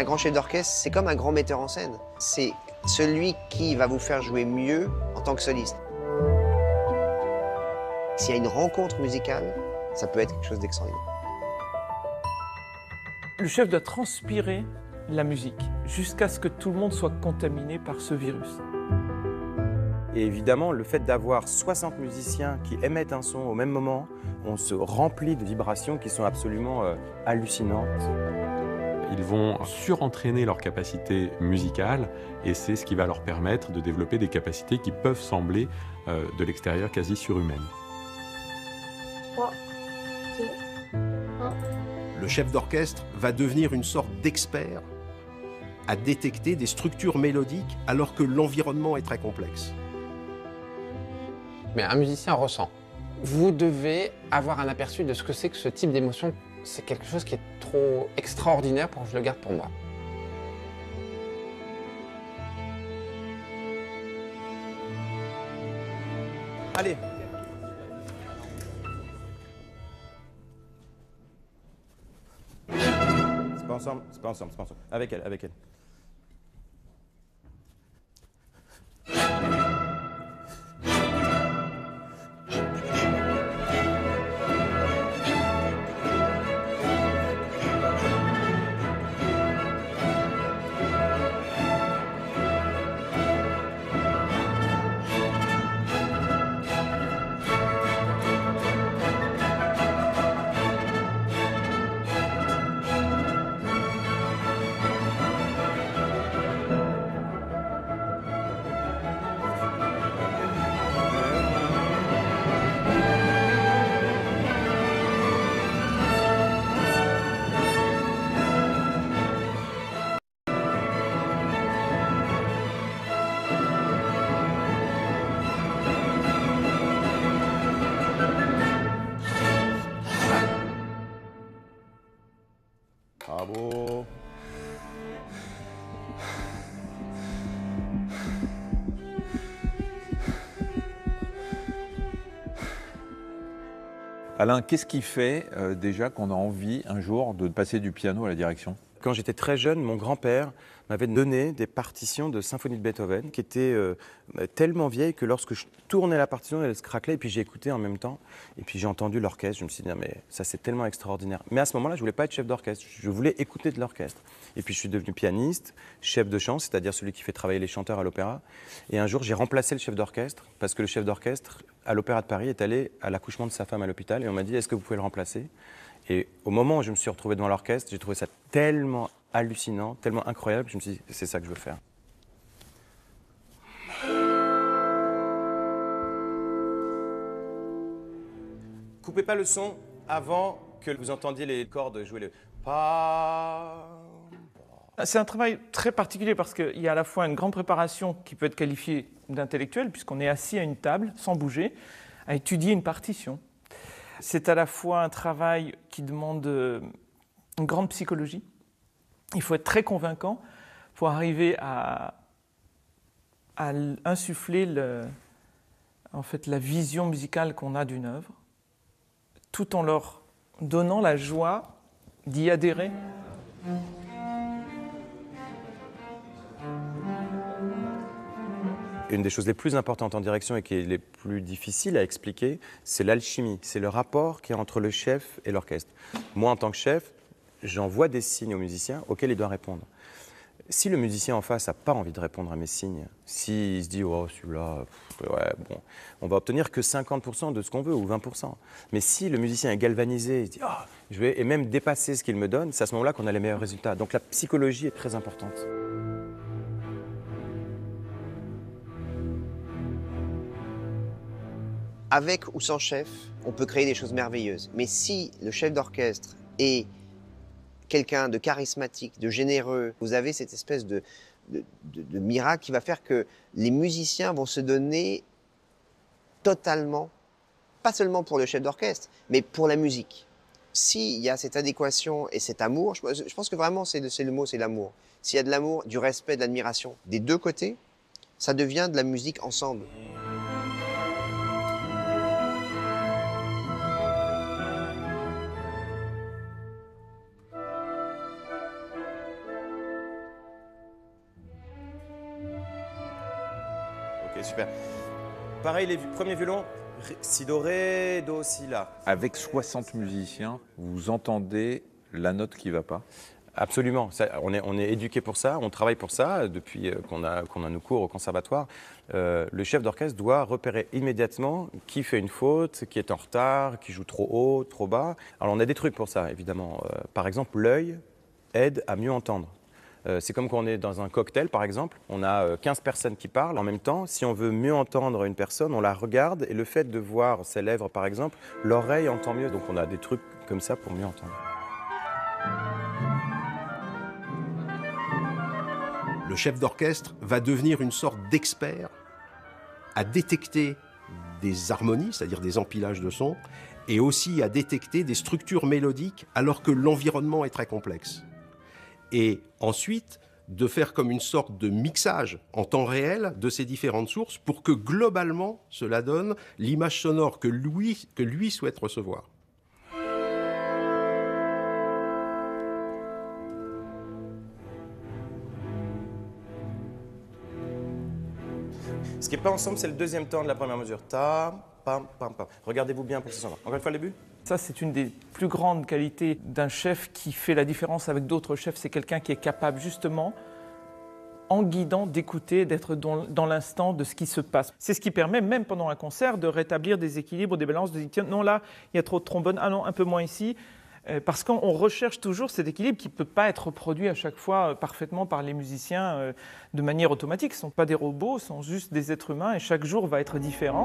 Un grand chef d'orchestre, c'est comme un grand metteur en scène. C'est celui qui va vous faire jouer mieux en tant que soliste. S'il y a une rencontre musicale, ça peut être quelque chose d'extraordinaire. Le chef doit transpirer la musique jusqu'à ce que tout le monde soit contaminé par ce virus. Et évidemment, le fait d'avoir 60 musiciens qui émettent un son au même moment, on se remplit de vibrations qui sont absolument hallucinantes. Ils vont surentraîner leur capacité musicale et c'est ce qui va leur permettre de développer des capacités qui peuvent sembler de l'extérieur quasi surhumaines. 3, 2, 1. Le chef d'orchestre va devenir une sorte d'expert à détecter des structures mélodiques alors que l'environnement est très complexe. Mais un musicien ressent. Vous devez avoir un aperçu de ce que c'est que ce type d'émotion. C'est quelque chose qui est trop extraordinaire pour que je le garde pour moi. Allez. C'est pas ensemble, c'est pas ensemble, c'est pas ensemble. Avec elle, avec elle. Bravo. Alain, qu'est-ce qui fait déjà qu'on a envie un jour de passer du piano à la direction? Quand j'étais très jeune, mon grand-père m'avait donné des partitions de symphonie de Beethoven qui étaient tellement vieilles que lorsque je tournais la partition, elle se craquelait et puis j'ai écouté en même temps. Et puis j'ai entendu l'orchestre, je me suis dit, non, mais ça c'est tellement extraordinaire. Mais à ce moment-là, je ne voulais pas être chef d'orchestre, je voulais écouter de l'orchestre. Et puis je suis devenu pianiste, chef de chant, c'est-à-dire celui qui fait travailler les chanteurs à l'opéra. Et un jour, j'ai remplacé le chef d'orchestre parce que le chef d'orchestre à l'Opéra de Paris est allé à l'accouchement de sa femme à l'hôpital et on m'a dit, est-ce que vous pouvez le remplacer? Et au moment où je me suis retrouvé devant l'orchestre, j'ai trouvé ça tellement hallucinant, tellement incroyable, que je me suis dit, c'est ça que je veux faire. Coupez pas le son avant que vous entendiez les cordes jouer le pa. C'est un travail très particulier parce qu'il y a à la fois une grande préparation qui peut être qualifiée d'intellectuelle, puisqu'on est assis à une table, sans bouger, à étudier une partition. C'est à la fois un travail qui demande une grande psychologie. Il faut être très convaincant pour arriver à insuffler en fait, la vision musicale qu'on a d'une œuvre, tout en leur donnant la joie d'y adhérer. Une des choses les plus importantes en direction et qui est les plus difficiles à expliquer, c'est l'alchimie, c'est le rapport qu'il y a entre le chef et l'orchestre. Moi, en tant que chef, j'envoie des signes au musicien auxquels il doit répondre. Si le musicien en face n'a pas envie de répondre à mes signes, s'il se dit « oh, celui-là, ouais, bon », on va obtenir que 50% de ce qu'on veut ou 20%. Mais si le musicien est galvanisé, il se dit « oh, je vais et même dépasser ce qu'il me donne », c'est à ce moment-là qu'on a les meilleurs résultats. Donc la psychologie est très importante. Avec ou sans chef, on peut créer des choses merveilleuses. Mais si le chef d'orchestre est quelqu'un de charismatique, de généreux, vous avez cette espèce de miracle qui va faire que les musiciens vont se donner totalement, pas seulement pour le chef d'orchestre, mais pour la musique. S'il y a cette adéquation et cet amour, je pense que vraiment c'est le mot, c'est l'amour. S'il y a de l'amour, du respect, de l'admiration des deux côtés, ça devient de la musique ensemble. Ok, super. Pareil, les premiers violons, si, do, ré, do, si, la. Avec 60 musiciens, vous entendez la note qui ne va pas? Absolument. On est éduqué pour ça, on travaille pour ça depuis qu'on a nos cours au conservatoire. Le chef d'orchestre doit repérer immédiatement qui fait une faute, qui est en retard, qui joue trop haut, trop bas. Alors on a des trucs pour ça, évidemment. Par exemple, l'œil aide à mieux entendre. C'est comme quand on est dans un cocktail, par exemple. On a 15 personnes qui parlent en même temps. Si on veut mieux entendre une personne, on la regarde et le fait de voir ses lèvres, par exemple, l'oreille entend mieux. Donc on a des trucs comme ça pour mieux entendre. Le chef d'orchestre va devenir une sorte d'expert à détecter des harmonies, c'est-à-dire des empilages de sons, et aussi à détecter des structures mélodiques alors que l'environnement est très complexe. Et ensuite, de faire comme une sorte de mixage en temps réel de ces différentes sources pour que globalement, cela donne l'image sonore que lui souhaite recevoir. Ce qui n'est pas ensemble, c'est le deuxième temps de la première mesure. Ta, pam, pam, pam. Regardez-vous bien pour ce son-là. Encore une fois, le début. Ça, c'est une des plus grandes qualités d'un chef qui fait la différence avec d'autres chefs. C'est quelqu'un qui est capable, justement, en guidant, d'écouter, d'être dans l'instant de ce qui se passe. C'est ce qui permet, même pendant un concert, de rétablir des équilibres, des balances, de dire, tiens, non, là, il y a trop de trombone, ah non, un peu moins ici. Parce qu'on recherche toujours cet équilibre qui ne peut pas être reproduit à chaque fois parfaitement par les musiciens de manière automatique. Ce ne sont pas des robots, ce sont juste des êtres humains et chaque jour va être différent.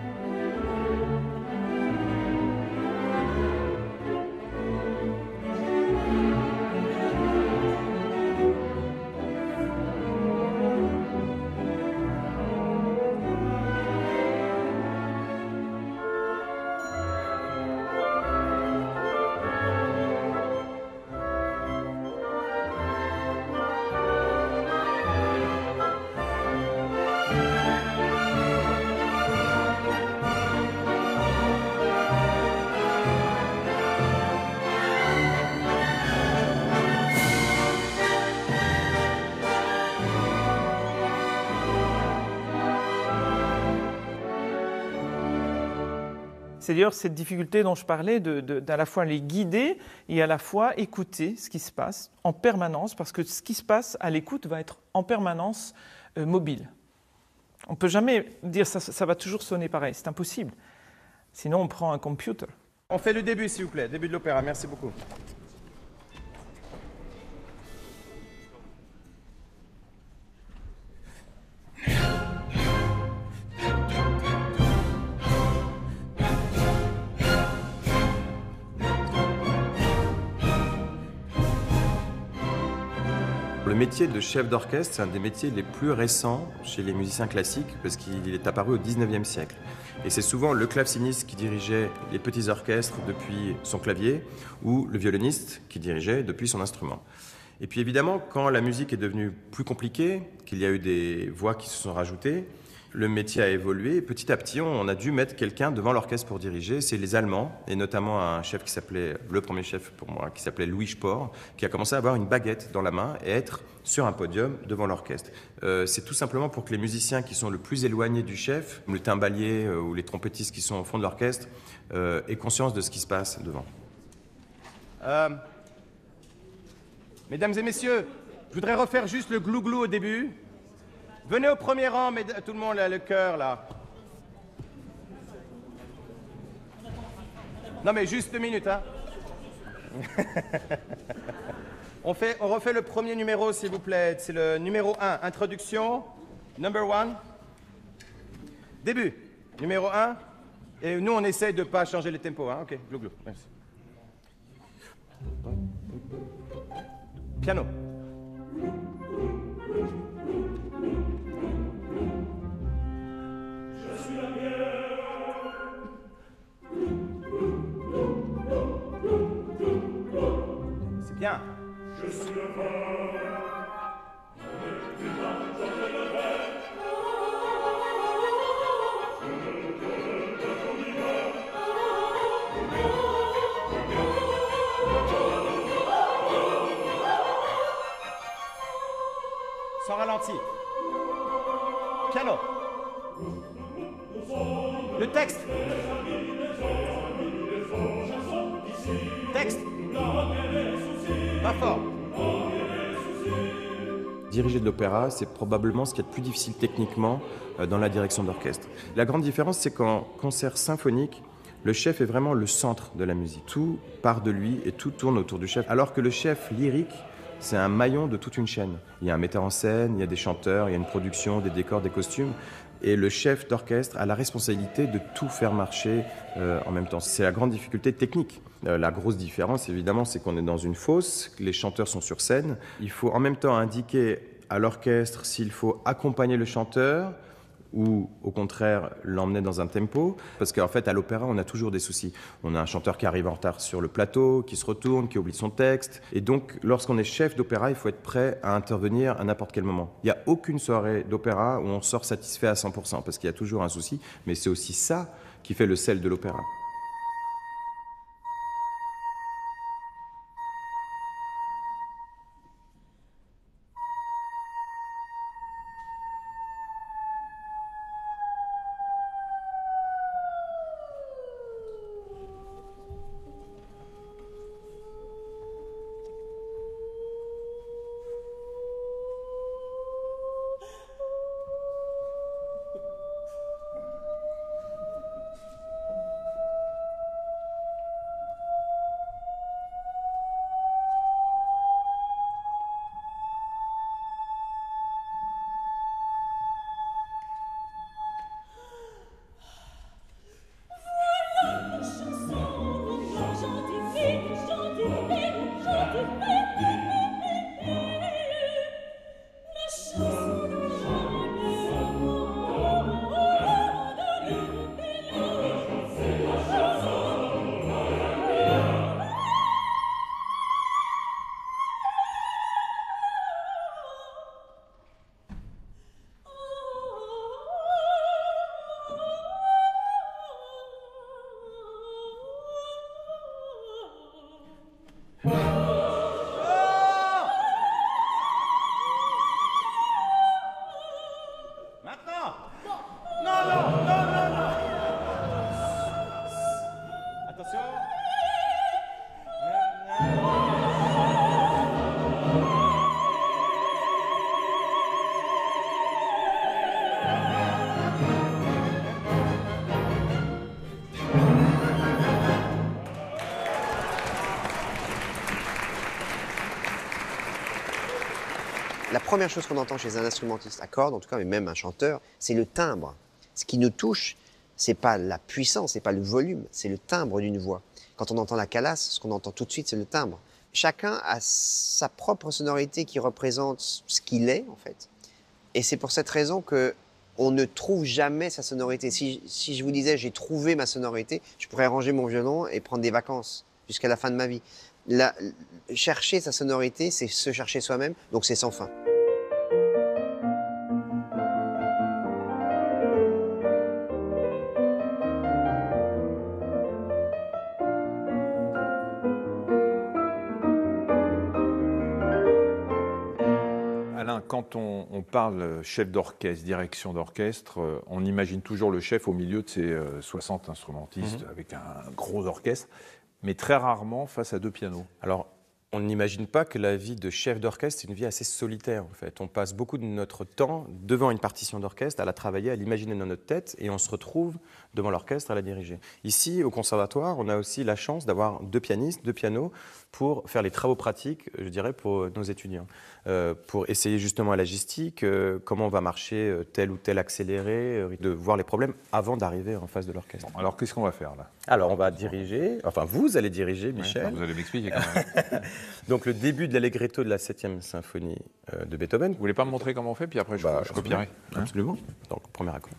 C'est d'ailleurs cette difficulté dont je parlais d'à la fois les guider et à la fois écouter ce qui se passe en permanence, parce que ce qui se passe à l'écoute va être en permanence mobile. On ne peut jamais dire ça va toujours sonner pareil, c'est impossible. Sinon on prend un computer. On fait le début, s'il vous plaît, début de l'opéra, merci beaucoup. Le métier de chef d'orchestre, c'est un des métiers les plus récents chez les musiciens classiques parce qu'il est apparu au 19e siècle. Et c'est souvent le claveciniste qui dirigeait les petits orchestres depuis son clavier ou le violoniste qui dirigeait depuis son instrument. Et puis évidemment, quand la musique est devenue plus compliquée, qu'il y a eu des voix qui se sont rajoutées, le métier a évolué et petit à petit, on a dû mettre quelqu'un devant l'orchestre pour diriger. C'est les Allemands, et notamment un chef qui s'appelait, le premier chef pour moi, qui s'appelait Louis Spohr, qui a commencé à avoir une baguette dans la main et être sur un podium devant l'orchestre. C'est tout simplement pour que les musiciens qui sont le plus éloignés du chef, le timbalier ou les trompettistes qui sont au fond de l'orchestre, aient conscience de ce qui se passe devant. Mesdames et messieurs, je voudrais refaire juste le glou-glou au début. Venez au premier rang, mais tout le monde a le cœur, là. Non, mais juste 2 minutes, hein. On refait le premier numéro, s'il vous plaît. C'est le numéro 1, introduction, number 1. Début, numéro 1. Et nous, on essaye de ne pas changer le tempo, hein. Ok, glou-glou, merci. Piano. C'est bien. Sans ralenti. Piano. le texte. Texte. Pas fort. Diriger de l'opéra, c'est probablement ce qui est le plus difficile techniquement dans la direction d'orchestre. La grande différence, c'est qu'en concert symphonique, le chef est vraiment le centre de la musique. Tout part de lui et tout tourne autour du chef. Alors que le chef lyrique, c'est un maillon de toute une chaîne. Il y a un metteur en scène, il y a des chanteurs, il y a une production, des décors, des costumes. Et le chef d'orchestre a la responsabilité de tout faire marcher en même temps. C'est la grande difficulté technique. La grosse différence, évidemment, c'est qu'on est dans une fosse, les chanteurs sont sur scène. Il faut en même temps indiquer à l'orchestre s'il faut accompagner le chanteur ou au contraire l'emmener dans un tempo, parce qu'en fait à l'opéra on a toujours des soucis. On a un chanteur qui arrive en retard sur le plateau, qui se retourne, qui oublie son texte, et donc lorsqu'on est chef d'opéra, il faut être prêt à intervenir à n'importe quel moment. Il n'y a aucune soirée d'opéra où on sort satisfait à 100%, parce qu'il y a toujours un souci, mais c'est aussi ça qui fait le sel de l'opéra. La première chose qu'on entend chez un instrumentiste à cordes, en tout cas, mais même un chanteur, c'est le timbre. Ce qui nous touche, c'est pas la puissance, c'est pas le volume, c'est le timbre d'une voix. Quand on entend la calasse, ce qu'on entend tout de suite, c'est le timbre. Chacun a sa propre sonorité qui représente ce qu'il est, en fait. Et c'est pour cette raison que on ne trouve jamais sa sonorité. Si je vous disais j'ai trouvé ma sonorité, je pourrais ranger mon violon et prendre des vacances jusqu'à la fin de ma vie. Chercher sa sonorité, c'est se chercher soi-même, donc c'est sans fin. Alain, quand on parle chef d'orchestre, direction d'orchestre, on imagine toujours le chef au milieu de ses 60 instrumentistes avec un gros orchestre, mais très rarement face à 2 pianos. Alors, on n'imagine pas que la vie de chef d'orchestre, c'est une vie assez solitaire en fait. On passe beaucoup de notre temps devant une partition d'orchestre, à la travailler, à l'imaginer dans notre tête, et on se retrouve devant l'orchestre à la diriger. Ici, au conservatoire, on a aussi la chance d'avoir 2 pianistes, 2 pianos, pour faire les travaux pratiques, je dirais, pour nos étudiants. Pour essayer justement à la logistique, comment va marcher tel ou tel accéléré, de voir les problèmes avant d'arriver en face de l'orchestre. Bon, alors qu'est-ce qu'on va faire là? Alors on va diriger, enfin vous allez diriger, Michel. Ouais, vous allez m'expliquer quand même. Donc le début de l'allegretto de la 7e symphonie de Beethoven. Vous voulez pas me montrer comment on fait, puis après je copierai. Absolument. Donc premier accord.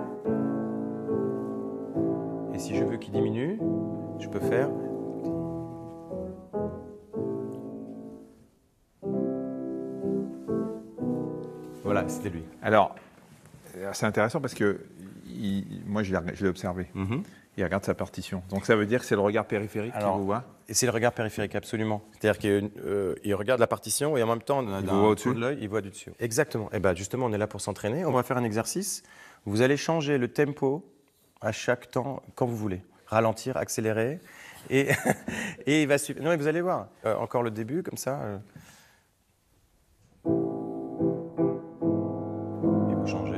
Et si je veux qu'il diminue, je peux faire Voilà, c'était lui. Alors, c'est intéressant parce que moi, je l'ai observé. Il regarde sa partition. Donc ça veut dire que c'est le regard périphérique qui vous voit? Et c'est le regard périphérique, absolument. C'est-à-dire qu'il regarde la partition et en même temps, d'un coup de l'œil, il voit du dessus. Exactement. Et bien justement, on est là pour s'entraîner. On va faire un exercice. Vous allez changer le tempo à chaque temps, quand vous voulez. Ralentir, accélérer. Et il va suivre. Non, mais vous allez voir. Encore le début, comme ça. Et vous changez.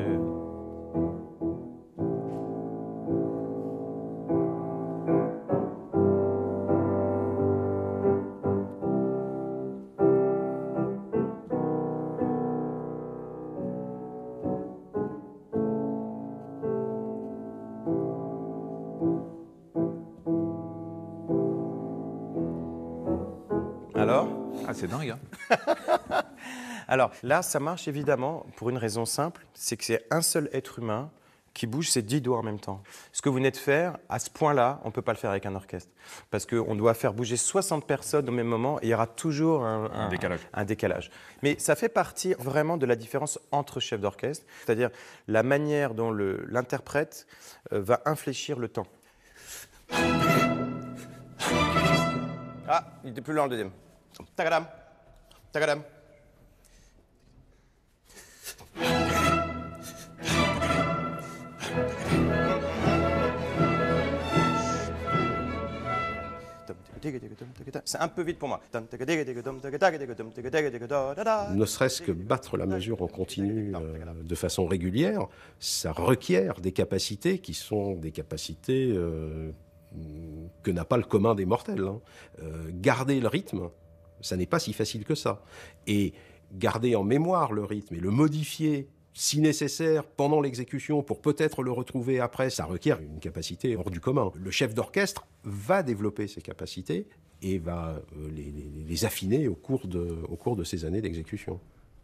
Alors? Ah, c'est dingue, hein. Alors là, ça marche évidemment pour une raison simple, c'est que c'est un seul être humain qui bouge ses 10 doigts en même temps. Ce que vous venez de faire, à ce point-là, on ne peut pas le faire avec un orchestre. Parce qu'on doit faire bouger 60 personnes au même moment et il y aura toujours un décalage. Mais ça fait partie vraiment de la différence entre chefs d'orchestre, c'est-à-dire la manière dont l'interprète va infléchir le temps. Ah, il était plus lent le deuxième. Tagadam, tagadam. C'est un peu vite pour moi. Ne serait-ce que battre la mesure en continu de façon régulière, ça requiert des capacités qui sont des capacités que n'a pas le commun des mortels. Garder le rythme, ça n'est pas si facile que ça. Et garder en mémoire le rythme et le modifier si nécessaire pendant l'exécution pour peut-être le retrouver après, ça requiert une capacité hors du commun. Le chef d'orchestre va développer ces capacités et va les affiner au cours de ces années d'exécution.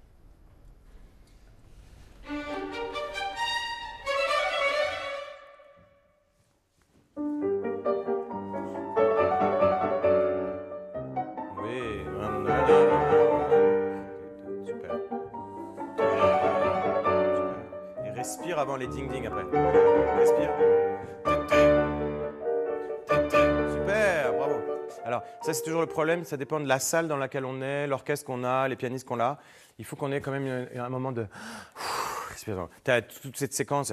Respire avant les ding-ding après. Respire. Super, bravo. Alors, ça c'est toujours le problème, ça dépend de la salle dans laquelle on est, l'orchestre qu'on a, les pianistes qu'on a. Il faut qu'on ait quand même un moment de respiration. Tu as toute cette séquence.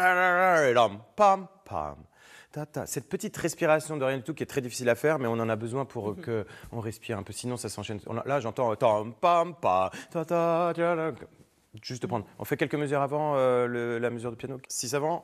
Cette petite respiration de rien du tout qui est très difficile à faire, mais on en a besoin pour qu'on respire un peu. Sinon, ça s'enchaîne. Là, j'entends. Juste prendre. On fait quelques mesures avant la mesure de piano. 6 avant.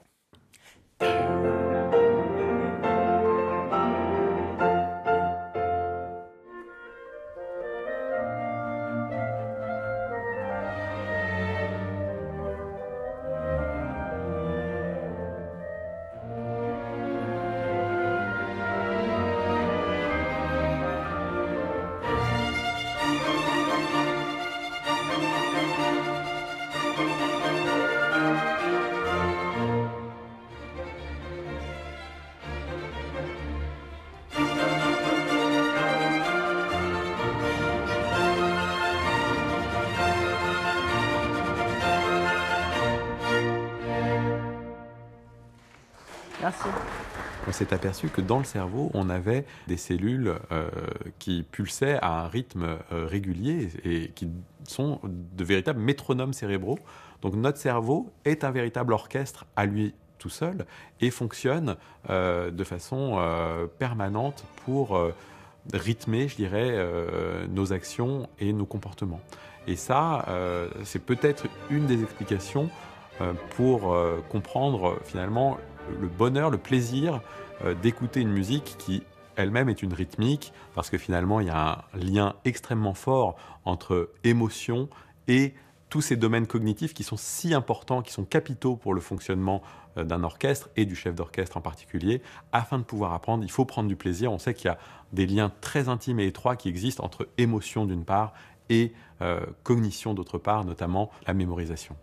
Merci. On s'est aperçu que dans le cerveau, on avait des cellules qui pulsaient à un rythme régulier et qui sont de véritables métronomes cérébraux. Donc notre cerveau est un véritable orchestre à lui tout seul et fonctionne de façon permanente pour rythmer, je dirais, nos actions et nos comportements. Et ça, c'est peut-être une des explications pour comprendre finalement le bonheur, le plaisir d'écouter une musique qui elle-même est une rythmique, parce que finalement il y a un lien extrêmement fort entre émotion et tous ces domaines cognitifs qui sont si importants, qui sont capitaux pour le fonctionnement d'un orchestre et du chef d'orchestre en particulier. Afin de pouvoir apprendre, il faut prendre du plaisir. On sait qu'il y a des liens très intimes et étroits qui existent entre émotion d'une part et cognition d'autre part, notamment la mémorisation.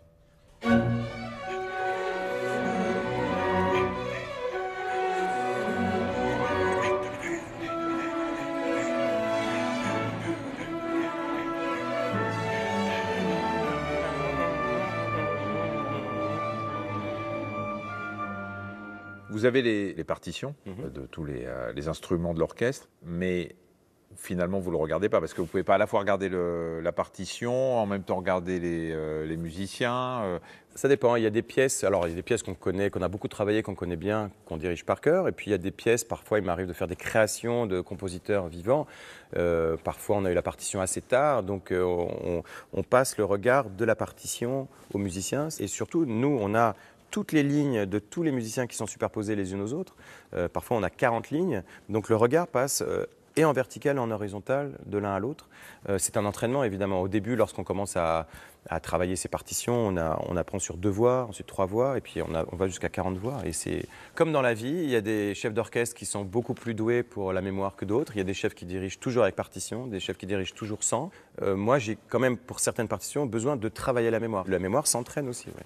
Vous avez les partitions de tous les instruments de l'orchestre, mais finalement, vous ne le regardez pas, parce que vous ne pouvez pas à la fois regarder la partition, en même temps regarder les musiciens. Ça dépend, il y a des pièces, alors il y a des pièces qu'on connaît, qu'on a beaucoup travaillé, qu'on connaît bien, qu'on dirige par cœur, et puis il y a des pièces, parfois il m'arrive de faire des créations de compositeurs vivants, parfois on a eu la partition assez tard, donc on passe le regard de la partition aux musiciens, et surtout nous on a toutes les lignes de tous les musiciens qui sont superposées les unes aux autres, parfois on a 40 lignes, donc le regard passe et en vertical et en horizontal, de l'un à l'autre. C'est un entraînement, évidemment. Au début, lorsqu'on commence à travailler ces partitions, on apprend sur 2 voix, ensuite 3 voix, et puis on va jusqu'à 40 voix. Et c'est comme dans la vie, il y a des chefs d'orchestre qui sont beaucoup plus doués pour la mémoire que d'autres. Il y a des chefs qui dirigent toujours avec partition, des chefs qui dirigent toujours sans. Moi, j'ai quand même, pour certaines partitions, besoin de travailler la mémoire. La mémoire s'entraîne aussi, oui.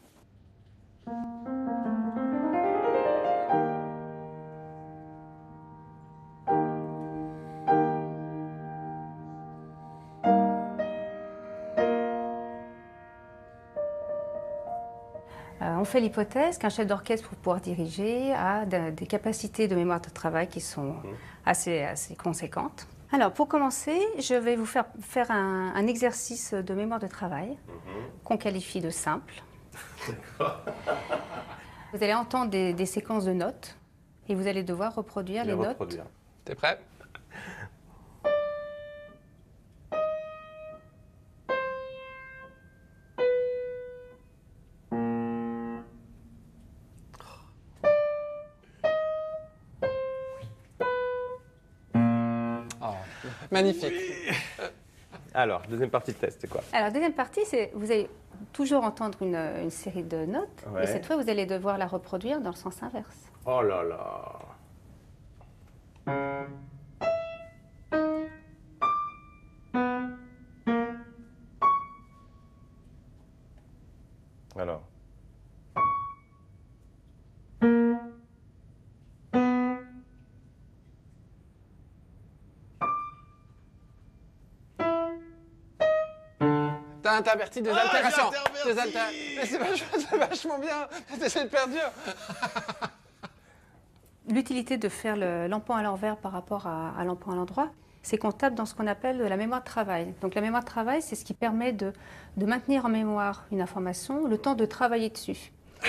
On fait l'hypothèse qu'un chef d'orchestre, pour pouvoir diriger, a des capacités de mémoire de travail qui sont assez conséquentes. Alors, pour commencer, je vais vous faire un exercice de mémoire de travail qu'on qualifie de simple. Vous allez entendre des séquences de notes et vous allez devoir reproduire les notes. T'es prêt? Magnifique. Alors, deuxième partie de test, c'est quoi? Alors, deuxième partie, c'est vous allez toujours entendre une série de notes, Ouais. et cette fois, vous allez devoir la reproduire dans le sens inverse. Oh là là. Alors. T'as interverti des altérations. Mais c'est vachement bien. C'est hyper dur. L'utilité de faire l'empan à l'envers par rapport à l'empan à l'endroit, c'est qu'on tape dans ce qu'on appelle la mémoire de travail. Donc la mémoire de travail, c'est ce qui permet de maintenir en mémoire une information le temps de travailler dessus.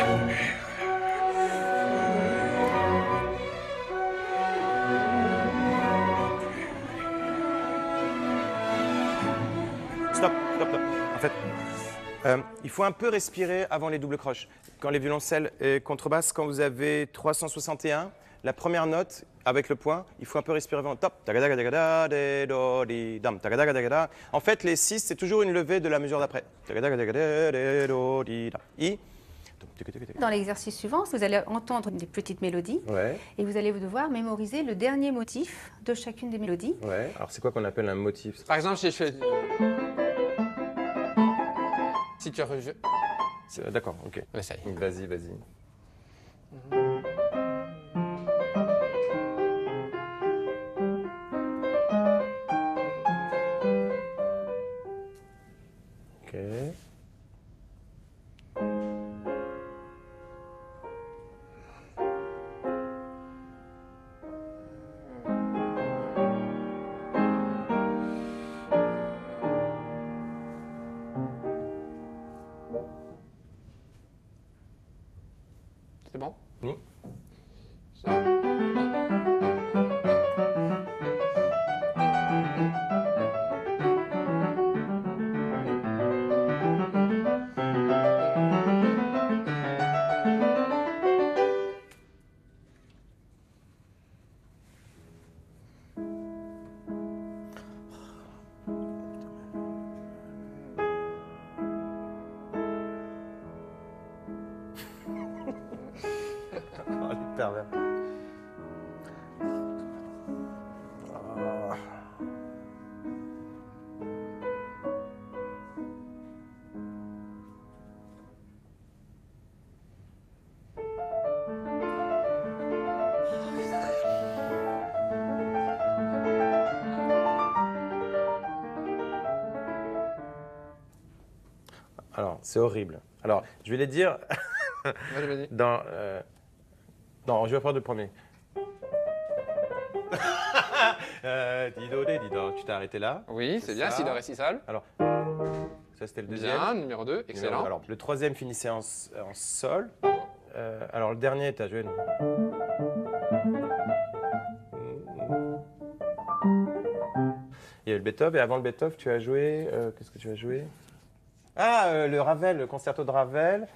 Stop. En fait, il faut un peu respirer avant les doubles croches. Quand les violoncelles et contrebasses, quand vous avez 361, la première note avec le point, il faut un peu respirer avant. Top. En fait, les 6, c'est toujours une levée de la mesure d'après. I. Dans l'exercice suivant, vous allez entendre des petites mélodies Ouais. et vous allez devoir mémoriser le dernier motif de chacune des mélodies. Ouais. Alors, c'est quoi qu'on appelle un motif? Par exemple, si je fais... Si tu reviens... D'accord, ok. Essaye. Vas-y. Ok. C'est bon? Oui. Oh, les pervers. Alors, c'est horrible. Alors, je vais les dire Vas-y. dans... Non, je vais prendre le premier. Tu t'es arrêté là. Oui, c'est bien, si, do, ré, si, sol. Alors, ça c'était le deuxième. Bien, numéro 2, excellent. Alors, le troisième finissait en sol. Alors, le dernier, tu as joué. Il y a le Beethoven, et avant le Beethoven, tu as joué. Qu'est-ce que tu as joué? Ah, le Ravel, le concerto de Ravel.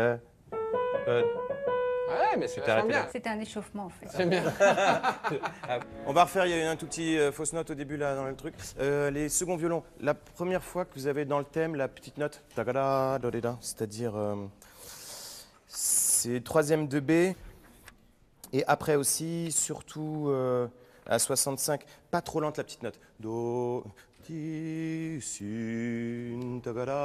Ouais, mais c'est vachement bien. C'était un échauffement en fait. C'est bien. On va refaire, il y a eu un tout petit fausse note au début là dans le truc. Les seconds violons, la première fois que vous avez dans le thème la petite note, c'est-à-dire c'est troisième de B, et après aussi, surtout à 65, pas trop lente la petite note. Do, ti, sin,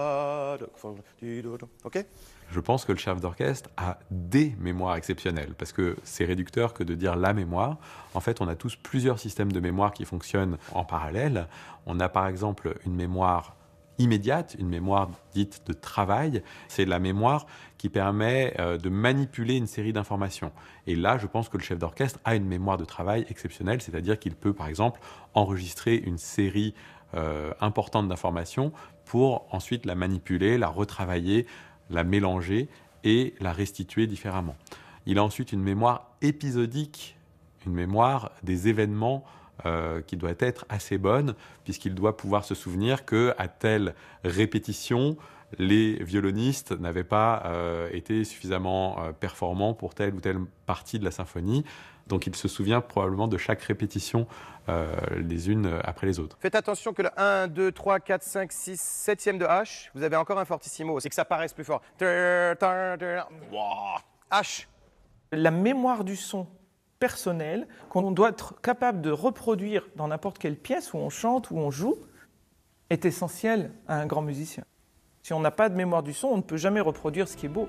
ok? Je pense que le chef d'orchestre a des mémoires exceptionnelles, parce que c'est réducteur que de dire la mémoire. En fait, on a tous plusieurs systèmes de mémoire qui fonctionnent en parallèle. On a par exemple une mémoire immédiate, une mémoire dite de travail. C'est la mémoire qui permet de manipuler une série d'informations. Et là, je pense que le chef d'orchestre a une mémoire de travail exceptionnelle, c'est-à-dire qu'il peut par exemple enregistrer une série importante d'informations pour ensuite la manipuler, la retravailler, la mélanger et la restituer différemment. Il a ensuite une mémoire épisodique, une mémoire des événements qui doit être assez bonne, puisqu'il doit pouvoir se souvenir qu'à telle répétition, les violonistes n'avaient pas été suffisamment performants pour telle ou telle partie de la symphonie. Donc il se souvient probablement de chaque répétition les unes après les autres. Faites attention que le 1, 2, 3, 4, 5, 6, 7e de H, vous avez encore un fortissimo, c'est que ça paraisse plus fort. H. La mémoire du son personnel, qu'on doit être capable de reproduire dans n'importe quelle pièce où on chante, où on joue, est essentielle à un grand musicien. Si on n'a pas de mémoire du son, on ne peut jamais reproduire ce qui est beau.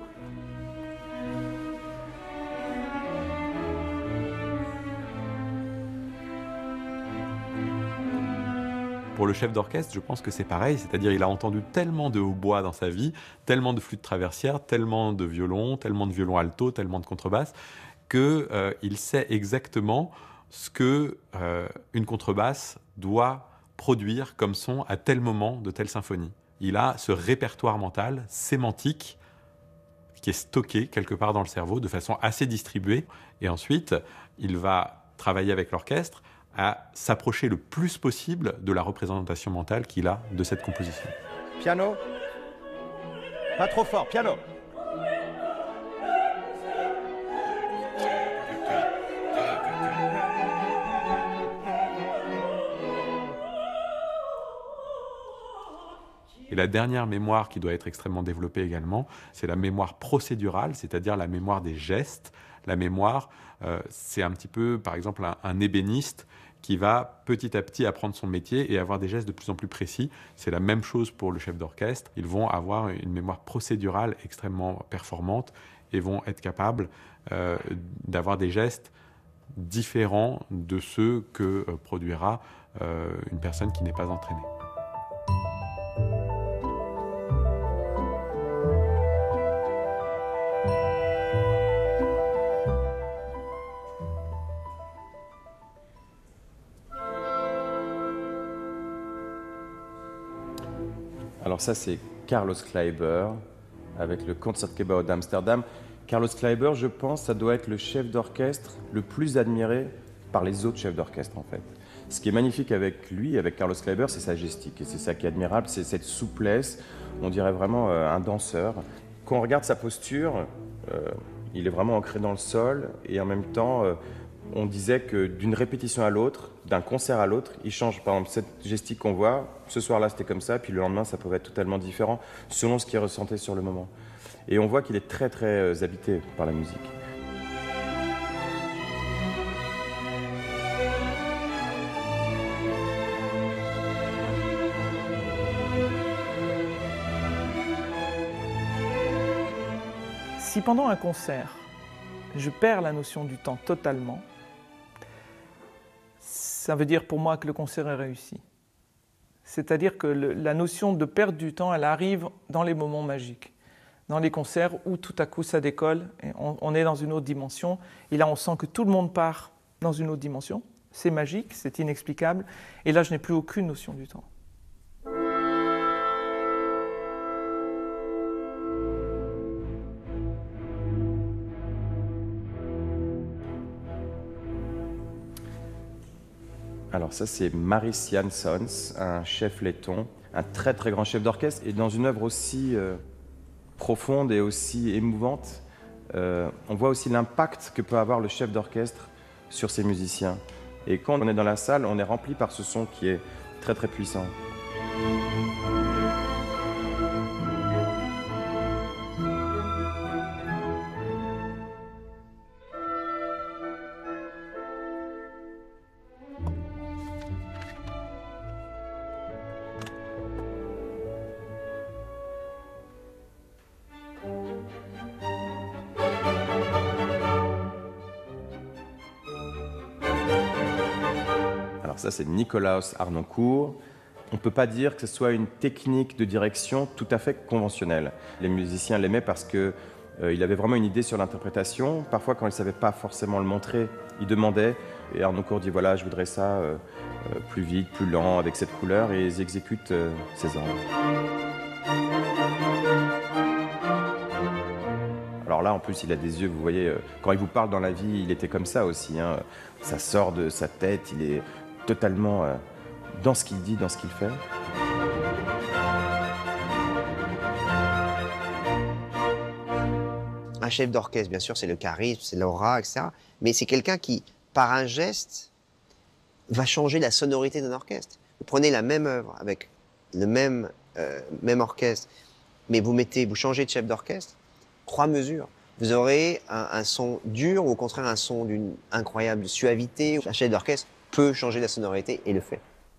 Pour le chef d'orchestre, je pense que c'est pareil, c'est-à-dire il a entendu tellement de hautbois dans sa vie, tellement de flûtes traversières, tellement de violons alto, tellement de contrebasse, qu'il sait exactement ce qu'une contrebasse doit produire comme son à tel moment de telle symphonie. Il a ce répertoire mental sémantique qui est stocké quelque part dans le cerveau de façon assez distribuée. Et ensuite, il va travailler avec l'orchestre à s'approcher le plus possible de la représentation mentale qu'il a de cette composition. Piano. Pas trop fort, piano. Et la dernière mémoire qui doit être extrêmement développée également, c'est la mémoire procédurale, c'est-à-dire la mémoire des gestes. La mémoire, c'est un petit peu, par exemple, un ébéniste qui va petit à petit apprendre son métier et avoir des gestes de plus en plus précis. C'est la même chose pour le chef d'orchestre. Ils vont avoir une mémoire procédurale extrêmement performante et vont être capables d'avoir des gestes différents de ceux que produira une personne qui n'est pas entraînée. Alors ça, c'est Carlos Kleiber avec le Concertgebouw d'Amsterdam. Carlos Kleiber, je pense, ça doit être le chef d'orchestre le plus admiré par les autres chefs d'orchestre, en fait. Ce qui est magnifique avec lui, avec Carlos Kleiber, c'est sa gestique. Et c'est ça qui est admirable, c'est cette souplesse. On dirait vraiment un danseur. Quand on regarde sa posture, il est vraiment ancré dans le sol. Et en même temps, on disait que d'une répétition à l'autre, d'un concert à l'autre, il change. Par exemple, cette gestique qu'on voit, ce soir-là c'était comme ça, puis le lendemain ça pouvait être totalement différent selon ce qu'il ressentait sur le moment. Et on voit qu'il est très très habité par la musique. Si pendant un concert, je perds la notion du temps totalement, ça veut dire pour moi que le concert est réussi. C'est-à-dire que la notion de perte du temps, elle arrive dans les moments magiques. dans les concerts où tout à coup ça décolle, et on est dans une autre dimension, et là on sent que tout le monde part dans une autre dimension. C'est magique, c'est inexplicable, et là je n'ai plus aucune notion du temps. Alors ça, c'est Maris Jansons, un chef letton, un très très grand chef d'orchestre, et dans une œuvre aussi profonde et aussi émouvante, on voit aussi l'impact que peut avoir le chef d'orchestre sur ses musiciens. Et quand on est dans la salle, on est rempli par ce son qui est très très puissant. Alors ça, c'est Nikolaus Harnoncourt. On ne peut pas dire que ce soit une technique de direction tout à fait conventionnelle. Les musiciens l'aimaient parce qu'il avait vraiment une idée sur l'interprétation. Parfois, quand il ne savait pas forcément le montrer, il demandait. Et Harnoncourt dit, voilà, je voudrais ça plus vite, plus lent, avec cette couleur. Et ils exécutent ces ordres. Alors là, en plus, il a des yeux, vous voyez, quand il vous parle dans la vie, il était comme ça aussi. Hein. Ça sort de sa tête, il est totalement dans ce qu'il dit, dans ce qu'il fait. Un chef d'orchestre, bien sûr, c'est le charisme, c'est l'aura, etc. Mais c'est quelqu'un qui, par un geste, va changer la sonorité d'un orchestre. Vous prenez la même œuvre avec le même orchestre, mais vous changez de chef d'orchestre, 3 mesures. Vous aurez un son dur ou au contraire un son d'une incroyable suavité. Un chef d'orchestre peut changer la sonorité et le fait.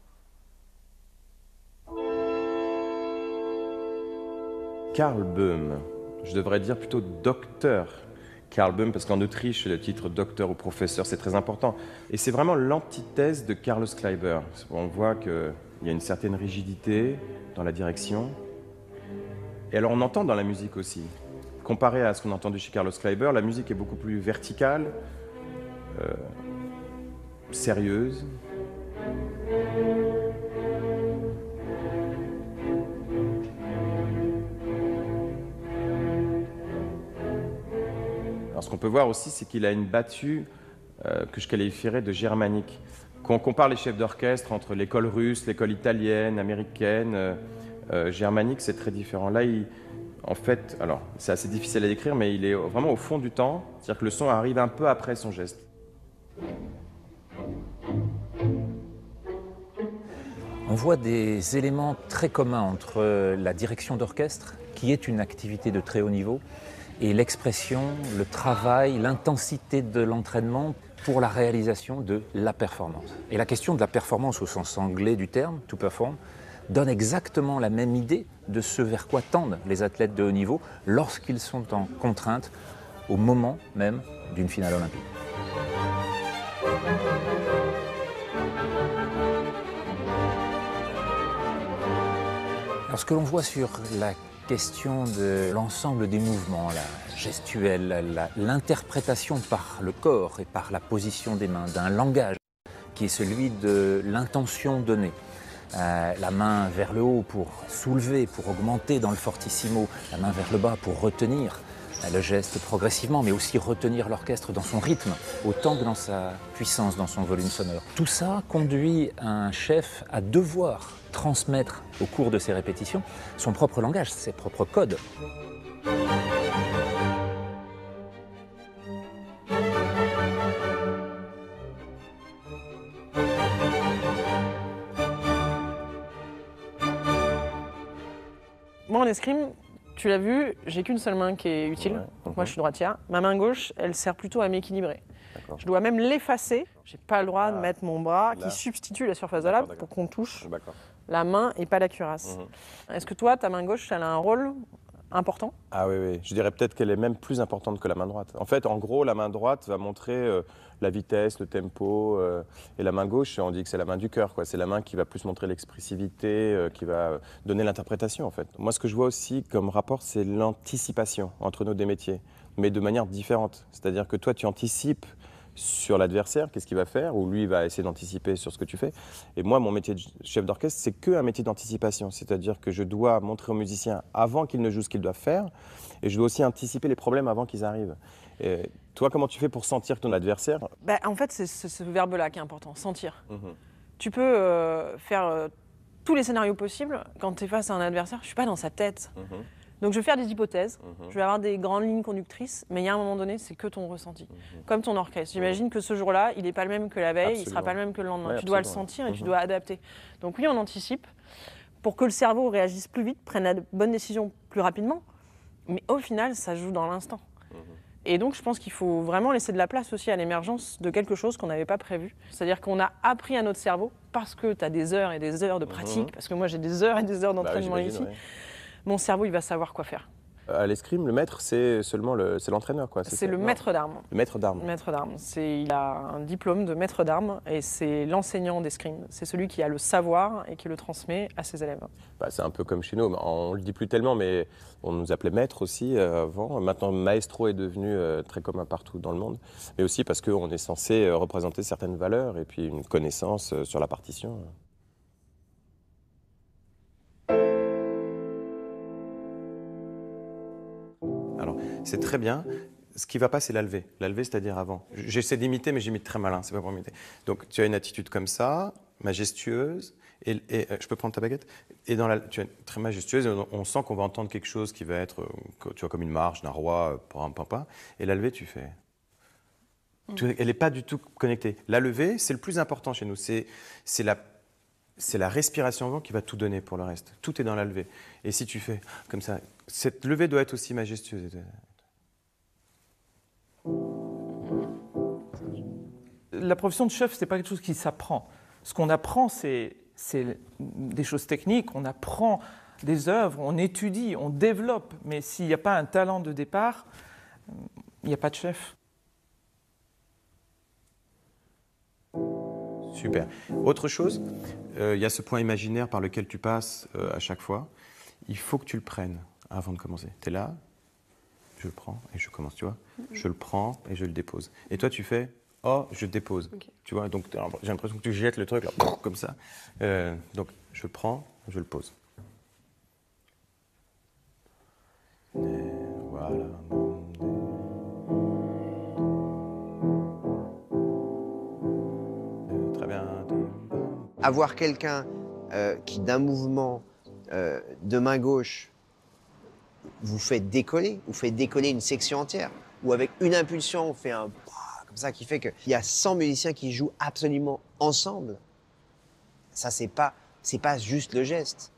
Karl Böhm, je devrais dire plutôt docteur Karl Böhm, parce qu'en Autriche, le titre docteur ou professeur, c'est très important. Et c'est vraiment l'antithèse de Carlos Kleiber. On voit qu'il y a une certaine rigidité dans la direction. Et alors on entend dans la musique aussi. Comparé à ce qu'on a entendu chez Carlos Kleiber, la musique est beaucoup plus verticale, sérieuse. Alors ce qu'on peut voir aussi, c'est qu'il a une battue que je qualifierais de germanique. Quand on compare les chefs d'orchestre entre l'école russe, l'école italienne, américaine, germanique, c'est très différent. Là, en fait, alors c'est assez difficile à décrire, mais il est vraiment au fond du temps, c'est-à-dire que le son arrive un peu après son geste. On voit des éléments très communs entre la direction d'orchestre, qui est une activité de très haut niveau, et l'expression, le travail, l'intensité de l'entraînement pour la réalisation de la performance. Et la question de la performance au sens anglais du terme, to perform, donne exactement la même idée de ce vers quoi tendent les athlètes de haut niveau lorsqu'ils sont en contrainte au moment même d'une finale olympique. Alors, ce que l'on voit sur la question de l'ensemble des mouvements, la gestuelle, l'interprétation par le corps et par la position des mains d'un langage qui est celui de l'intention donnée. La main vers le haut pour soulever, pour augmenter dans le fortissimo, la main vers le bas pour retenir le geste progressivement, mais aussi retenir l'orchestre dans son rythme, autant que dans sa puissance, dans son volume sonore. Tout ça conduit un chef à devoir transmettre au cours de ses répétitions son propre langage, ses propres codes. Moi, en escrime, tu l'as vu, j'ai qu'une seule main qui est utile. Donc moi, je suis droitière. Ma main gauche, elle sert plutôt à m'équilibrer. Je dois même l'effacer. J'ai pas le droit de mettre mon bras qui substitue la surface de l'âme pour qu'on touche la main et pas la cuirasse. Est-ce que toi, ta main gauche, elle a un rôle important? Ah oui, oui. Je dirais peut-être qu'elle est même plus importante que la main droite. En fait, en gros, la main droite va montrer la vitesse, le tempo, et la main gauche, on dit que c'est la main du cœur, quoi. C'est la main qui va plus montrer l'expressivité, qui va donner l'interprétation, en fait. Moi, ce que je vois aussi comme rapport, c'est l'anticipation entre nos deux métiers, mais de manière différente. C'est-à-dire que toi, tu anticipes sur l'adversaire, qu'est-ce qu'il va faire, ou lui il va essayer d'anticiper sur ce que tu fais. Et moi, mon métier de chef d'orchestre, c'est qu'un métier d'anticipation, c'est-à-dire que je dois montrer aux musiciens avant qu'ils ne jouent ce qu'ils doivent faire, et je dois aussi anticiper les problèmes avant qu'ils arrivent. Et toi, comment tu fais pour sentir ton adversaire? En fait, c'est ce verbe-là qui est important, sentir. Tu peux faire tous les scénarios possibles. Quand tu es face à un adversaire, je ne suis pas dans sa tête. Donc je vais faire des hypothèses, je vais avoir des grandes lignes conductrices, mais il y a un moment donné, c'est que ton ressenti. Comme ton orchestre. J'imagine que ce jour-là, il n'est pas le même que la veille, il ne sera pas le même que le lendemain. Ouais, tu dois le absolument. sentir et tu dois adapter. Donc oui, on anticipe pour que le cerveau réagisse plus vite, prenne la bonne décision plus rapidement, mais au final, ça joue dans l'instant. Et donc je pense qu'il faut vraiment laisser de la place aussi à l'émergence de quelque chose qu'on n'avait pas prévu. C'est-à-dire qu'on a appris à notre cerveau, parce que tu as des heures et des heures de pratique, parce que moi j'ai des heures et des heures d'entraînement ici, mon cerveau, il va savoir quoi faire. À l'escrime, le maître, c'est seulement l'entraîneur, quoi. C'est le maître d'armes. Le maître d'armes. Le maître d'armes. Il a un diplôme de maître d'armes et c'est l'enseignant d'escrime. C'est celui qui a le savoir et qui le transmet à ses élèves. C'est un peu comme chez nous. On ne le dit plus tellement, mais on nous appelait maître aussi avant. Maintenant, maestro est devenu très commun partout dans le monde. Mais aussi parce qu'on est censé représenter certaines valeurs et puis une connaissance sur la partition. Alors, c'est très bien. Ce qui ne va pas, c'est la levée. La levée, c'est-à-dire avant. J'essaie d'imiter, mais j'imite très malin. C'est pas pour imiter. Donc, tu as une attitude comme ça, majestueuse. Et je peux prendre ta baguette? Et tu es très majestueuse. Et on sent qu'on va entendre quelque chose qui va être, tu vois, comme une marche d'un roi, pam. Et la levée, tu fais. Elle n'est pas du tout connectée. La levée, c'est le plus important chez nous. C'est la respiration avant qui va tout donner pour le reste. Tout est dans la levée. Et si tu fais comme ça, cette levée doit être aussi majestueuse. La profession de chef, ce n'est pas quelque chose qui s'apprend. Ce qu'on apprend, c'est des choses techniques, on apprend des œuvres, on étudie, on développe. Mais s'il n'y a pas un talent de départ, il n'y a pas de chef. Super. Autre chose, il y a ce point imaginaire par lequel tu passes à chaque fois. Il faut que tu le prennes avant de commencer. Tu es là, je le prends et je commence, tu vois. Je le prends et je le dépose. Et toi, tu fais, oh, je dépose. Okay. Tu vois, donc j'ai l'impression que tu jettes le truc là, comme ça. Donc, je le prends, je le pose. Et voilà. Très bien. Avoir quelqu'un qui, d'un mouvement de main gauche, vous fait décoller une section entière, ou avec une impulsion, on fait un comme ça qui fait qu'il y a 100 musiciens qui jouent absolument ensemble. Ça, c'est pas juste le geste.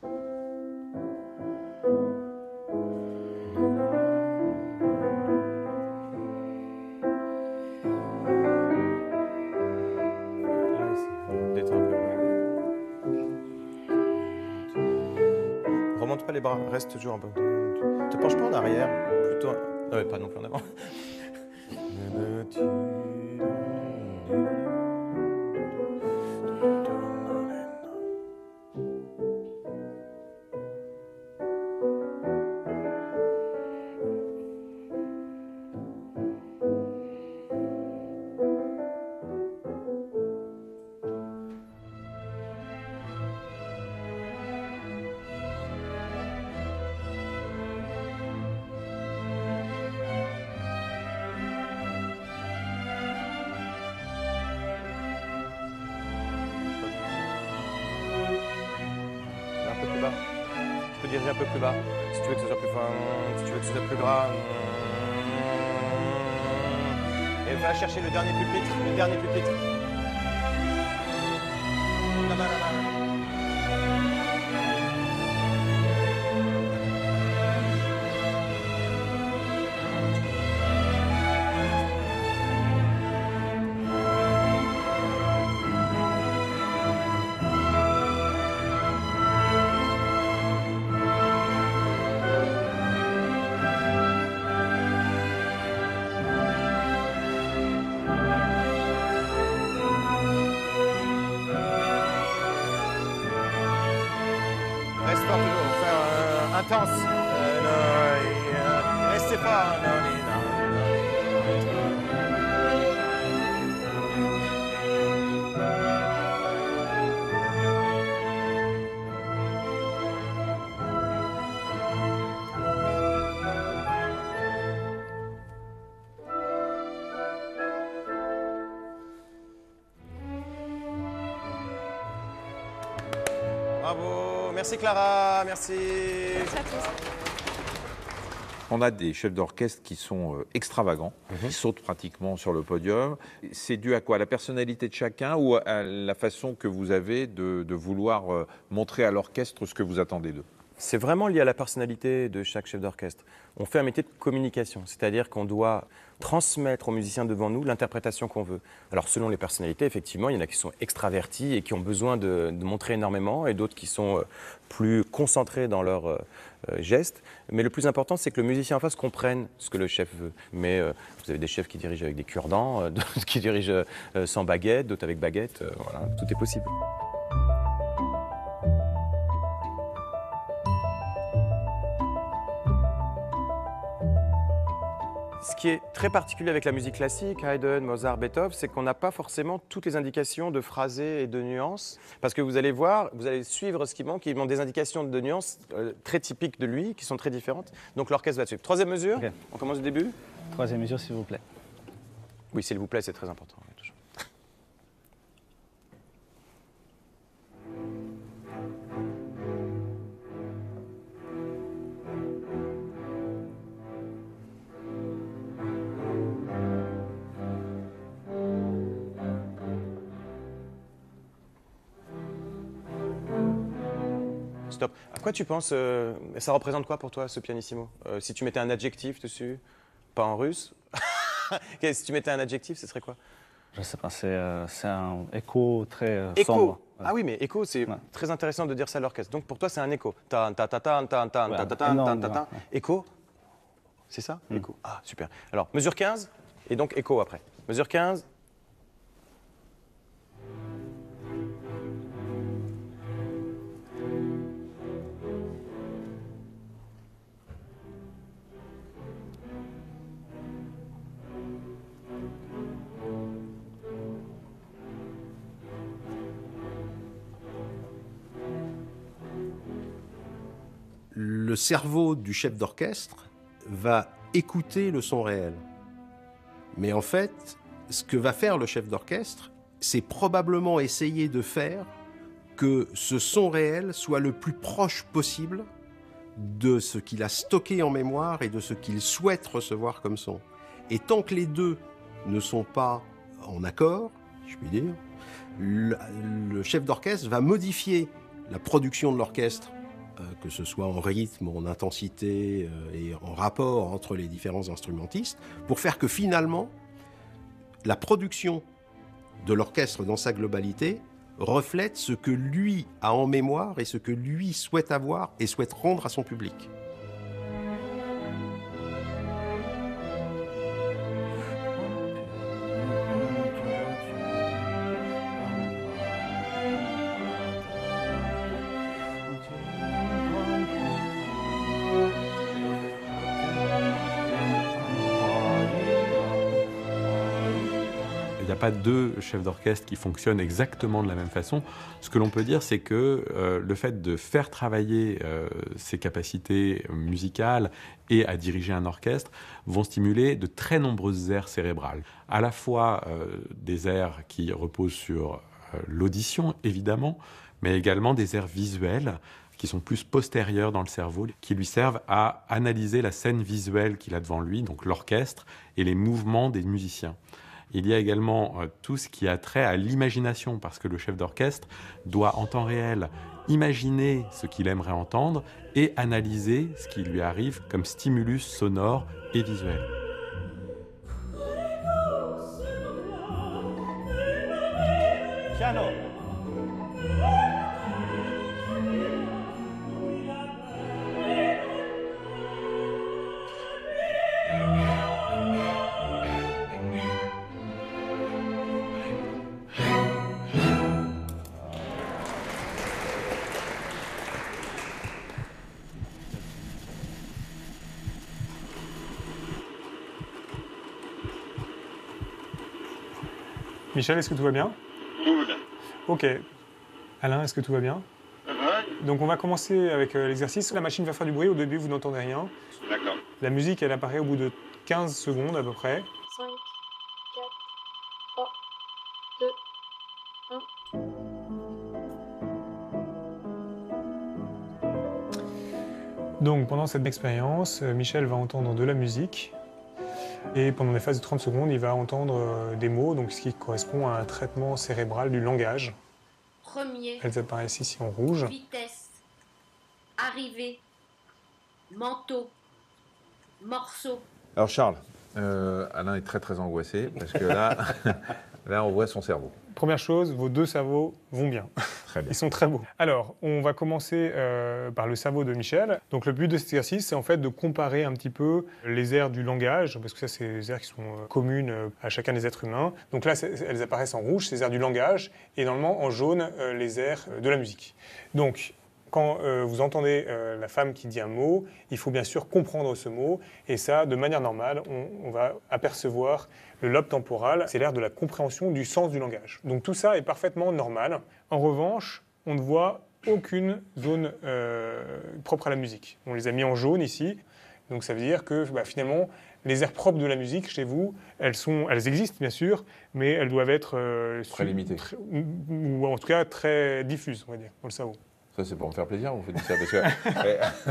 Remonte pas les bras, reste toujours un peu. Te penche pas en arrière, plutôt. Non, pas non plus en avant. Tu peux diriger un peu plus bas. Si tu veux que ce soit plus fin, si tu veux que ce soit plus gras. Et va chercher le dernier pupitre, Là-bas. intense. Restez fort. Bravo, merci Clara, merci. Merci à tous. On a des chefs d'orchestre qui sont extravagants, qui sautent pratiquement sur le podium. C'est dû à quoi? À la personnalité de chacun ou à la façon que vous avez de vouloir montrer à l'orchestre ce que vous attendez d'eux? C'est vraiment lié à la personnalité de chaque chef d'orchestre. On fait un métier de communication, c'est-à-dire qu'on doit transmettre aux musiciens devant nous l'interprétation qu'on veut. Alors selon les personnalités, effectivement, il y en a qui sont extravertis et qui ont besoin de montrer énormément, et d'autres qui sont plus concentrés dans leurs gestes. Mais le plus important, c'est que le musicien en face comprenne ce que le chef veut. Mais vous avez des chefs qui dirigent avec des cure-dents, d'autres qui dirigent sans baguette, d'autres avec baguette. Voilà, tout est possible. Ce qui est très particulier avec la musique classique, Haydn, Mozart, Beethoven, c'est qu'on n'a pas forcément toutes les indications de phrasé et de nuances. Parce que vous allez voir, vous allez suivre ce qui manque, il manque des indications de nuances très typiques de lui, qui sont très différentes. Donc l'orchestre va suivre. Troisième mesure, okay. On commence du début. Troisième mesure, s'il vous plaît. Oui, s'il vous plaît, c'est très important. Toujours. Stop. À quoi tu penses ça représente quoi pour toi, ce pianissimo? Si tu mettais un adjectif dessus, pas en russe. Si tu mettais un adjectif, ce serait quoi? Je sais pas, c'est un écho très écho. sombre. Ouais. Ah oui, mais écho, c'est très intéressant de dire ça à l'orchestre. Donc pour toi, c'est un écho. Écho, c'est ça? Écho. Ah, super. Alors, mesure 15, et donc écho après. Mesure 15. Le cerveau du chef d'orchestre va écouter le son réel. Mais en fait, ce que va faire le chef d'orchestre, c'est probablement essayer de faire que ce son réel soit le plus proche possible de ce qu'il a stocké en mémoire et de ce qu'il souhaite recevoir comme son. Et tant que les deux ne sont pas en accord, je puis dire, le chef d'orchestre va modifier la production de l'orchestre, que ce soit en rythme, en intensité et en rapport entre les différents instrumentistes, pour faire que finalement, la production de l'orchestre dans sa globalité reflète ce que lui a en mémoire et ce que lui souhaite avoir et souhaite rendre à son public. Il n'y a pas deux chefs d'orchestre qui fonctionnent exactement de la même façon. Ce que l'on peut dire, c'est que le fait de faire travailler ses capacités musicales et à diriger un orchestre vont stimuler de très nombreuses aires cérébrales. À la fois des aires qui reposent sur l'audition, évidemment, mais également des aires visuelles qui sont plus postérieures dans le cerveau, qui lui servent à analyser la scène visuelle qu'il a devant lui, donc l'orchestre, et les mouvements des musiciens. Il y a également tout ce qui a trait à l'imagination, parce que le chef d'orchestre doit en temps réel imaginer ce qu'il aimerait entendre et analyser ce qui lui arrive comme stimulus sonore et visuel. Piano. Michel, est-ce que tout va bien? Cool. Ok. Alain, est-ce que tout va bien? Ouais. Donc on va commencer avec l'exercice. La machine va faire du bruit, au début vous n'entendez rien. D'accord. La musique elle apparaît au bout de 15 secondes à peu près. 5, 4, 3, 2, 1. Donc pendant cette expérience, Michel va entendre de la musique. Et pendant les phases de 30 secondes, il va entendre des mots, donc ce qui correspond à un traitement cérébral du langage. Premier. Elles apparaissent ici en rouge. Vitesse. Arrivée. Manteau. Morceau. Alors Charles, Alain est très très angoissé parce que là, là on voit son cerveau. Première chose, vos deux cerveaux vont bien. Très bien. Ils sont très beaux. Alors, on va commencer par le cerveau de Michel. Donc, le but de cet exercice, c'est en fait de comparer un petit peu les aires du langage, parce que ça, c'est des aires qui sont communes à chacun des êtres humains. Donc là, elles apparaissent en rouge, ces aires du langage, et normalement en jaune, les aires de la musique. Donc, quand vous entendez la femme qui dit un mot, il faut bien sûr comprendre ce mot. Et ça, de manière normale, on va apercevoir le lobe temporal. C'est l'aire de la compréhension du sens du langage. Donc tout ça est parfaitement normal. En revanche, on ne voit aucune zone propre à la musique. On les a mis en jaune ici. Donc ça veut dire que finalement, les aires propres de la musique chez vous, elles existent bien sûr, mais elles doivent être Très limitées. ou en tout cas très diffuses, on va dire, dans le cerveau. Ça, c'est pour me faire plaisir, vous faites ça parce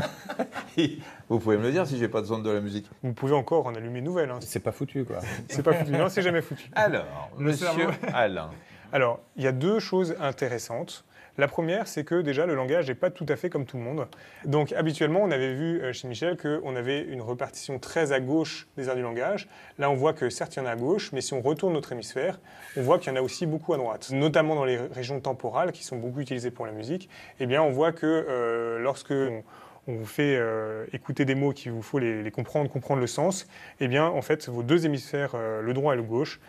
que... Vous pouvez me le dire si j'ai pas de zone de la musique. Vous pouvez encore en allumer une nouvelle. Hein. C'est pas foutu, quoi. C'est pas foutu. Non, c'est jamais foutu. Alors, monsieur Alain. Alors, il y a deux choses intéressantes. La première, c'est que déjà, le langage n'est pas tout à fait comme tout le monde. Donc, habituellement, on avait vu chez Michel qu'on avait une répartition très à gauche des aires du langage. Là, on voit que certes, il y en a à gauche, mais si on retourne notre hémisphère, on voit qu'il y en a aussi beaucoup à droite. Notamment dans les régions temporales, qui sont beaucoup utilisées pour la musique, eh bien, on voit que lorsque on vous fait écouter des mots qu'il vous faut les comprendre le sens, eh bien, en fait, vos deux hémisphères, le droit et le gauche,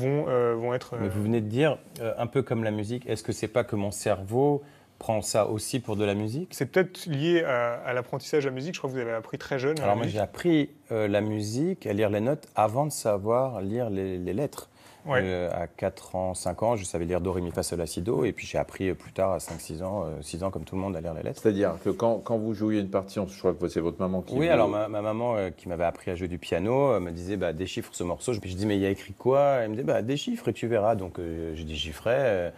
vont être... Mais vous venez de dire, un peu comme la musique, est-ce que c'est pas que mon cerveau prend ça aussi pour de la musique? C'est peut-être lié à l'apprentissage de la musique. Je crois que vous avez appris très jeune. Alors moi, j'ai appris la musique, à lire les notes, avant de savoir lire les lettres. Ouais. À 4 ans, 5 ans, je savais lire Do, Ré, Mi, Fa, Sol, La, Si, Do. Et puis j'ai appris plus tard, à 5, 6 ans, 6 ans, comme tout le monde, à lire les lettres. C'est-à-dire que quand vous jouiez une partition, je crois que c'est votre maman qui... Oui, alors ma maman, qui m'avait appris à jouer du piano, me disait déchiffre ce morceau. Puis je dis mais il y a écrit quoi? Elle me dit déchiffre et tu verras. Donc je déchiffrais.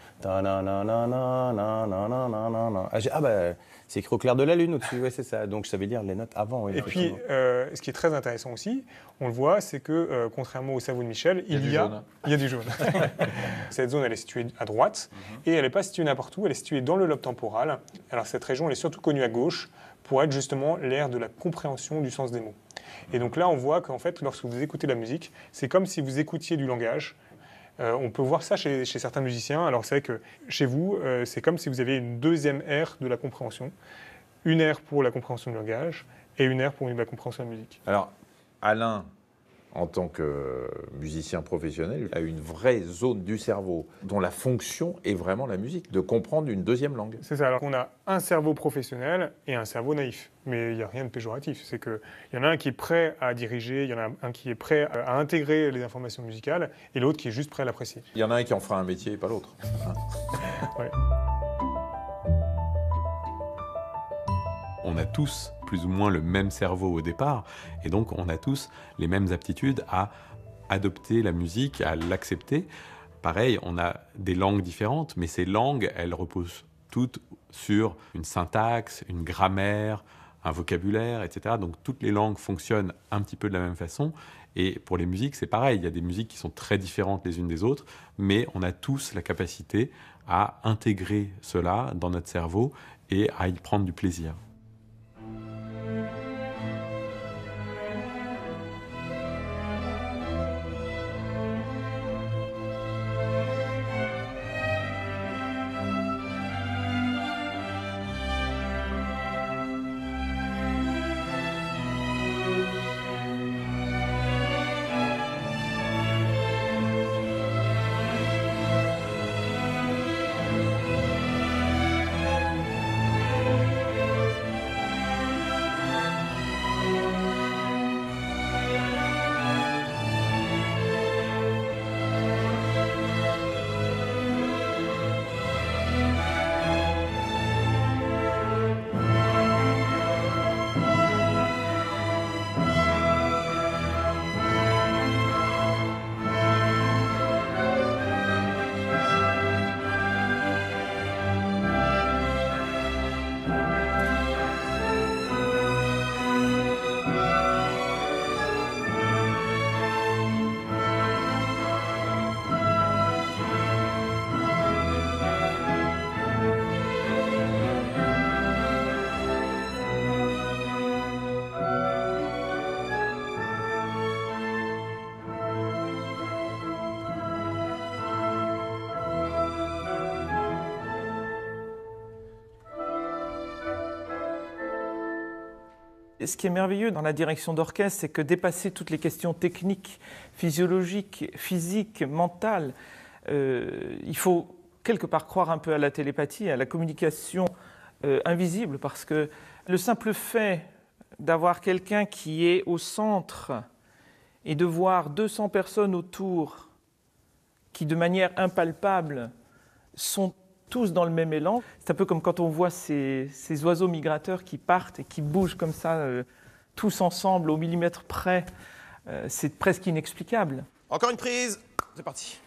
C'est écrit au clair de la lune au-dessus. Ouais, c'est ça. Donc je savais lire les notes avant. Oui, et puis, ce qui est très intéressant aussi, on le voit, c'est que contrairement au cerveau de Michel, il y a du jaune. Cette zone, elle est située à droite et elle n'est pas située n'importe où. Elle est située dans le lobe temporal. Alors cette région, elle est surtout connue à gauche pour être justement l'aire de la compréhension du sens des mots. Et donc là, on voit qu'en fait, lorsque vous écoutez la musique, c'est comme si vous écoutiez du langage. On peut voir ça chez certains musiciens. Alors c'est vrai que chez vous, c'est comme si vous aviez une deuxième aire de la compréhension. Une aire pour la compréhension du langage et une aire pour la compréhension de la musique. Alors, Alain, en tant que musicien professionnel, a une vraie zone du cerveau dont la fonction est vraiment la musique, de comprendre une deuxième langue. C'est ça. Alors on a un cerveau professionnel et un cerveau naïf. Mais il n'y a rien de péjoratif. C'est qu'il y en a un qui est prêt à diriger, il y en a un qui est prêt à intégrer les informations musicales et l'autre qui est juste prêt à l'apprécier. Il y en a un qui en fera un métier et pas l'autre. Ouais. On a tous plus ou moins le même cerveau au départ, et donc on a tous les mêmes aptitudes à adopter la musique, à l'accepter. Pareil, on a des langues différentes, mais ces langues, elles reposent toutes sur une syntaxe, une grammaire, un vocabulaire, etc. Donc toutes les langues fonctionnent un petit peu de la même façon. Et pour les musiques, c'est pareil. Il y a des musiques qui sont très différentes les unes des autres, mais on a tous la capacité à intégrer cela dans notre cerveau et à y prendre du plaisir. Et ce qui est merveilleux dans la direction d'orchestre, c'est que dépasser toutes les questions techniques, physiologiques, physiques, mentales, il faut quelque part croire un peu à la télépathie, à la communication invisible, parce que le simple fait d'avoir quelqu'un qui est au centre et de voir 200 personnes autour qui, de manière impalpable, sont tous dans le même élan. C'est un peu comme quand on voit ces oiseaux migrateurs qui partent et qui bougent comme ça, tous ensemble, au millimètre près. C'est presque inexplicable. Encore une prise, c'est parti.